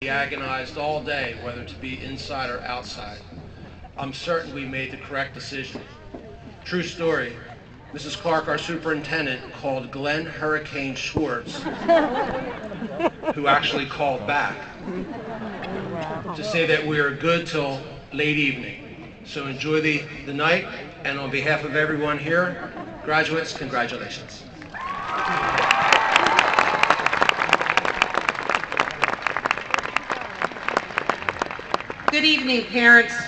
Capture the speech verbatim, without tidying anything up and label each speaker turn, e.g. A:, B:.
A: We agonized all day whether to be inside or outside. I'm certain we made the correct decision. True story. Missus Clark, our superintendent, called Glenn Hurricane Schwartz, who actually called back, to say that we are good till late evening. So enjoy the, the night, and on behalf of everyone here, graduates, congratulations.
B: Good evening, parents,